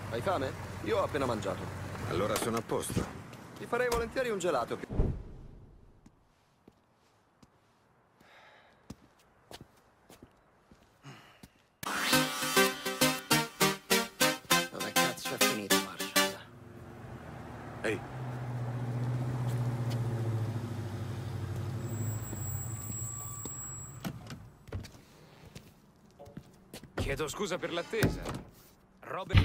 Hai fame? Io ho appena mangiato. Allora sono a posto. Ti farei volentieri un gelato. Dove cazzo è finito, Marshall? Ehi. Chiedo scusa per l'attesa. Robert...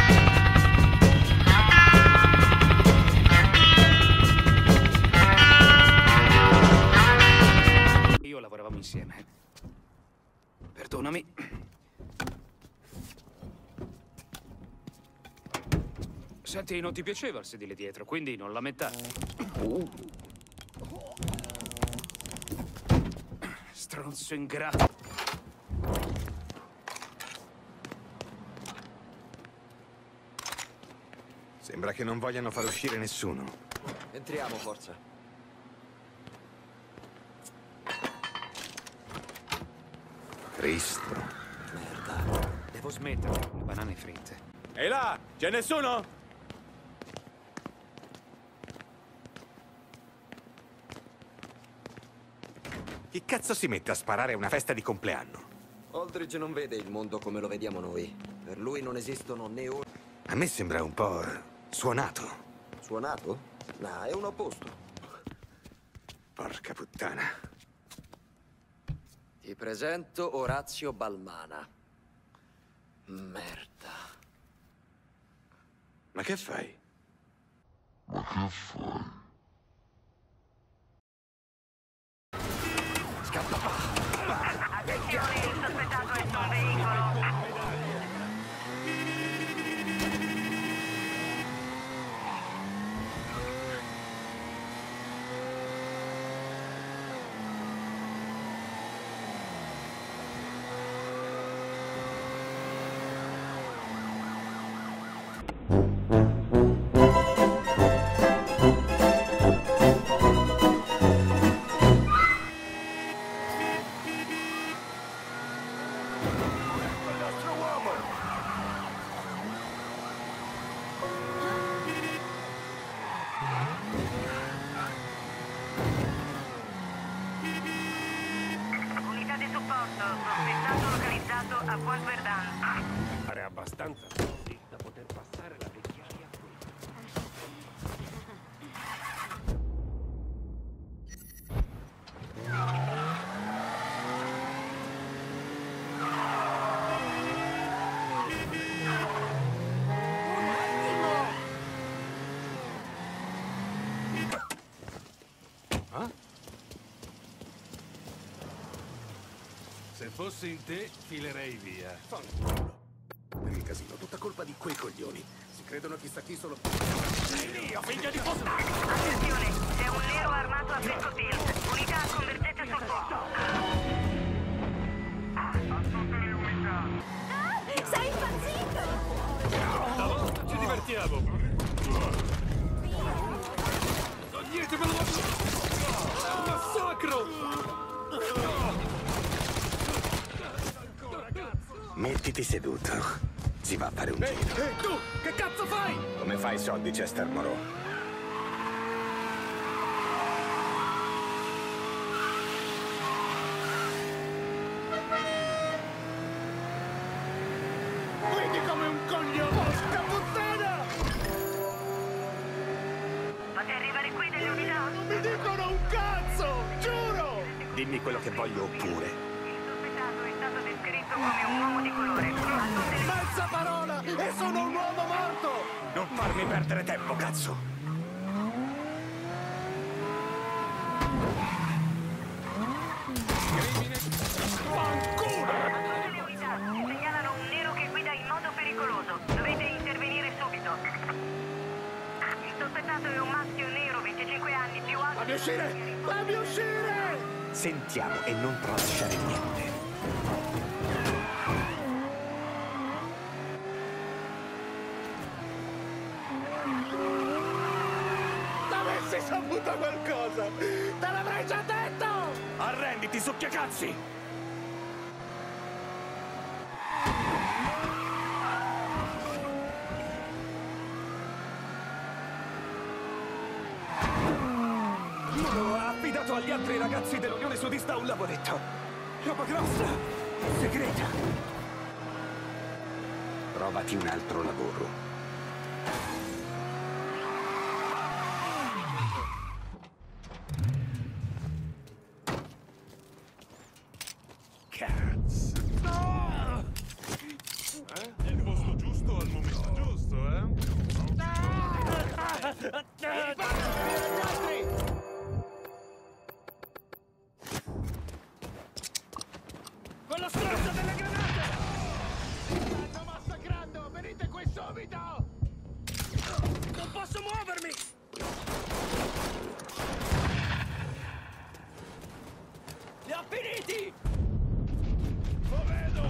Io lavoravamo insieme. Perdonami. Senti, non ti piaceva il sedile dietro, quindi non lamentare. Stronzo ingrato. Sembra che non vogliano far uscire nessuno. Entriamo, forza. Cristo. Merda. Devo smettere con le banane fritte. Ehi là, c'è nessuno? Chi cazzo si mette a sparare a una festa di compleanno? Aldridge non vede il mondo come lo vediamo noi. Per lui non esistono né ora. A me sembra un po' suonato. Suonato? No, è un opposto. Porca puttana. Ti presento Orazio Balmana. Merda. Ma che fai? Attenzione, il sospettato è su un veicolo. Unità di supporto, sospettato localizzato a Point Verdun. Pare abbastanza soldi da poter passare la vecchiaia qui. Se fossi in te, filerei via. Fanculo. Per il casino, tutta colpa di quei coglioni. Si credono chissà chi solo... Dio, figlia di puttana! Attenzione, c'è un nero armato a Field. Unità, convergete sul posto. A tutte le unità. Sei impazzito! Stavolta ci divertiamo! Toglietemelo! È un massacro! Mettiti seduto. Si va a fare un giro. Ehi, tu! Che cazzo fai? Come fai i soldi, Chester Moreau? Quindi come un coglione! Porca puttana! Fate arrivare qui delle unità? Non mi dicono un cazzo! Giuro! Dimmi quello che voglio oppure. Il sospettato è stato descritto come un uomo di colore. A tutte le... Mezza parola! E sono un uomo morto! Non farmi perdere tempo, cazzo! Fanculo! Tutte le unità segnalano un nero che guida in modo pericoloso. Dovete intervenire subito. Il sospettato è un maschio nero, 25 anni, più alto... Fammi uscire! Fammi uscire! Sentiamo e non tralasciare niente. Avessi saputo qualcosa! Te l'avrei già detto! Arrenditi, succhiacazzi! altri ragazzi dell'Unione Sudista un lavoretto. Roba grossa, segreta. Trovati un altro lavoro. Cazzo! No! Il posto giusto al momento giusto, eh? Con lo stronzo delle granate! Stanno massacrando! Venite qui subito! Non posso muovermi! Li ho finiti! Lo vedo!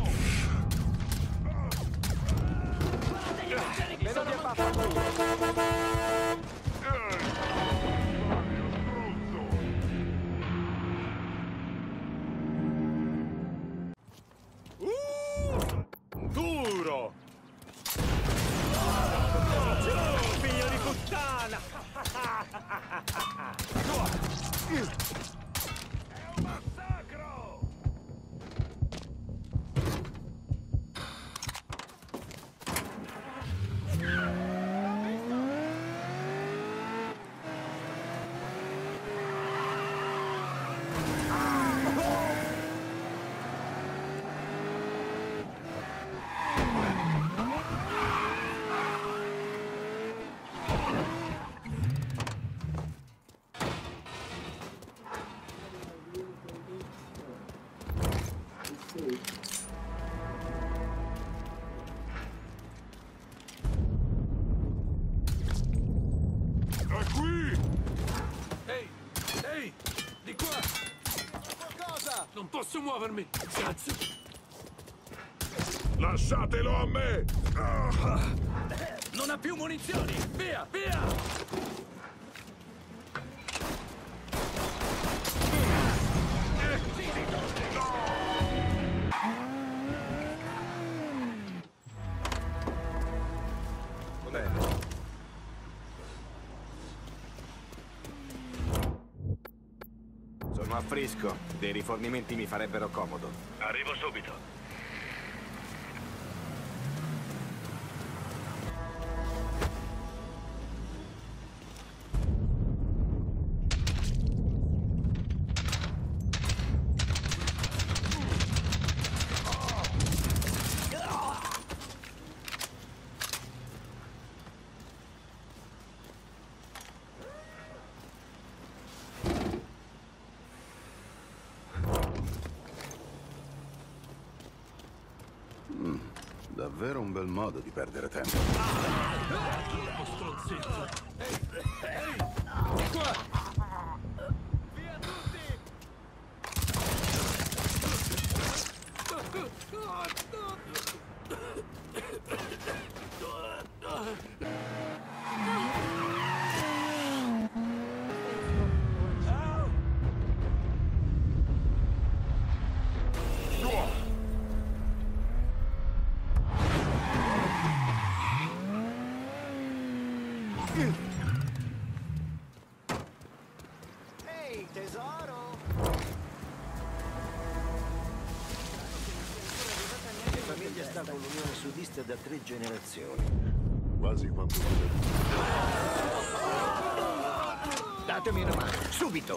Guardate gli uccelli che sono mancati! Duro! Figlio di puttana! È un massacro! È qui! Ehi! Ehi! Di qua! Cosa? Non posso muovermi! Cazzo! Lasciatelo a me! Non ha più munizioni! Via! Via! Sono a Frisco. Dei rifornimenti mi farebbero comodo. Arrivo subito. Davvero un bel modo di perdere tempo. Via tutti! Ehi, tesoro! La famiglia sta con l'Unione Sudista da 3 generazioni. Quasi quanto Datemi una mano, subito!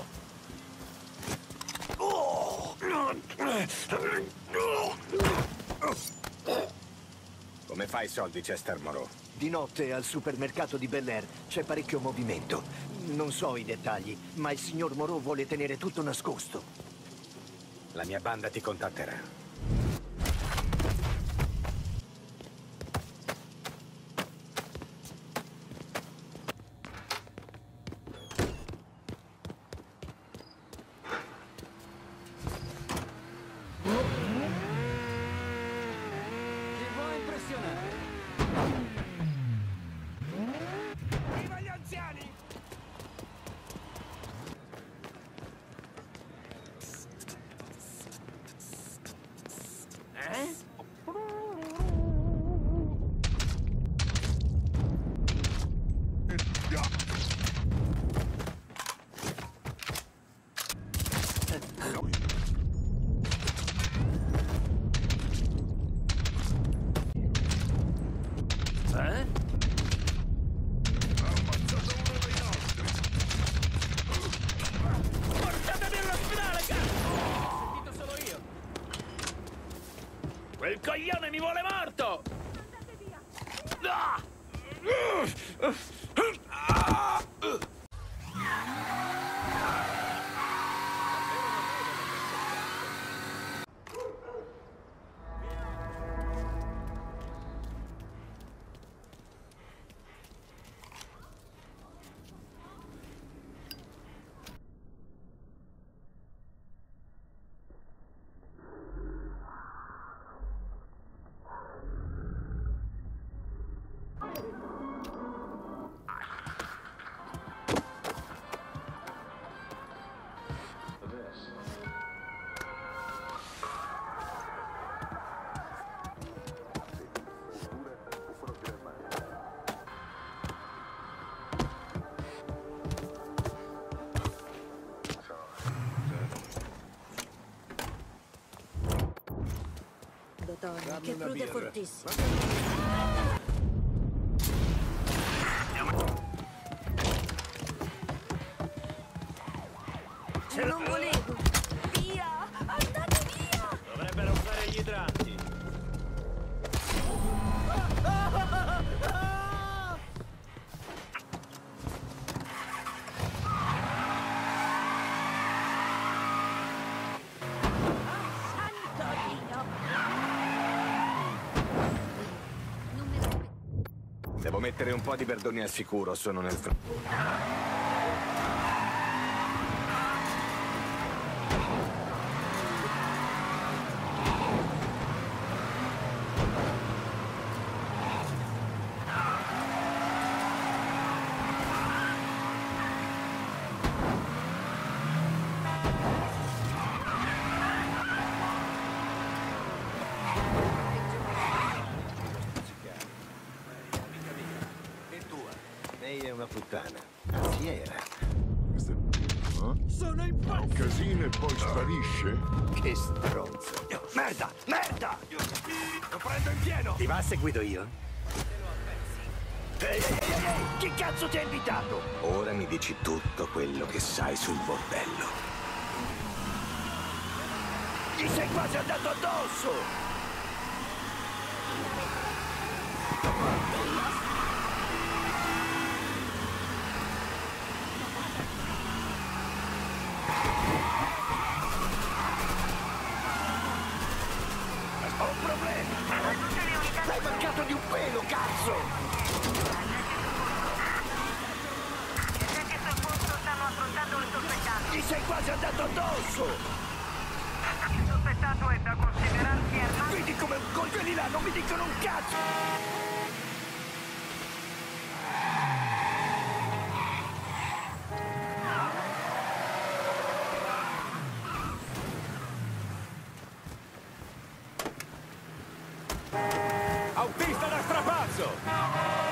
Come fai i soldi, Chester Moreau? Di notte al supermercato di Bel Air c'è parecchio movimento. Non so i dettagli, ma il signor Moreau vuole tenere tutto nascosto. La mia banda ti contatterà. Viva gli anziani! Quel coglione mi vuole morto! Dottor, che fruta fortissima. Non volevo. Via! Andate via! Dovrebbero usare gli idranti. Devo mettere un po' di verdoni al sicuro, sono nel Lei è una puttana. Anzi era. Sono il fa un casino e poi sparisce? Che stronzo. Merda! Merda! Lo prendo in pieno! Ti va se guido io? Ehi! Chi cazzo ti ha invitato? Ora mi dici tutto quello che sai sul bordello. Gli sei quasi andato addosso! Ho un problema! Sei mancato di un pelo, cazzo! Gli agenti sul posto stanno affrontando il sospettato. Gli sei quasi andato addosso! Il sospettato è da considerarsi armato. Vedi come un quelli là non mi dicono un cazzo! Autista da strapazzo!